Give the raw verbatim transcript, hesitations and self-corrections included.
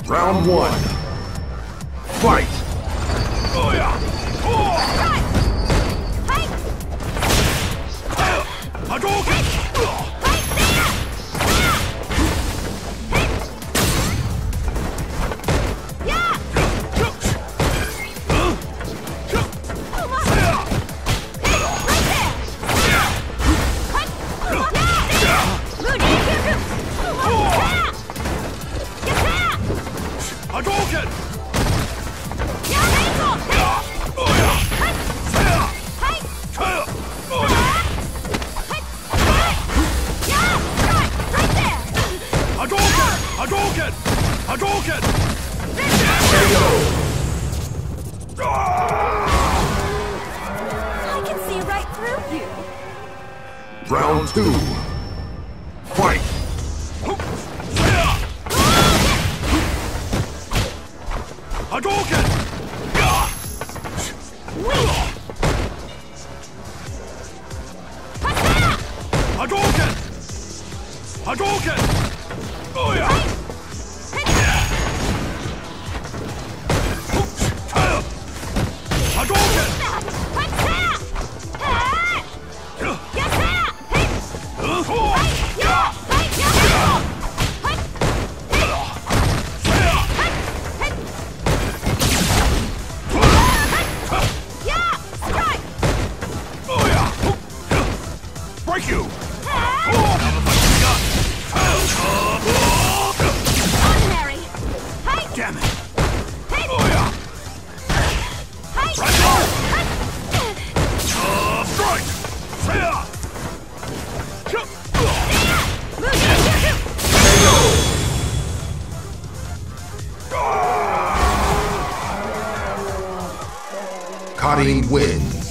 Round one. Fight! Oh yeah! Oh! Hey! Hadouken! Hey, there! Hey! Yeah! Come on! Hey, right there! Yeah! Moody, come on! Get that! Hadouken! Yeah, ankle! Oh yeah! Hey! Hey! Oh yeah! Yeah! Right! Right there! Hadouken! Hadouken! Hadouken! I can see right through you. Round two. Fight! Hadouken! Weak! What's that? Hadouken! Hadouken! Oh yeah! Hadouken! What's that? Hey! Get that! Hey! Hey! Yeah! Hey! Yeah! Hey! Hey! Hey! Yeah! Strike! Oh yeah! Break you! Ordinary! Hey! Damn it! Hey! Oh yeah! Hey! Right on! Strike! Cutting wins.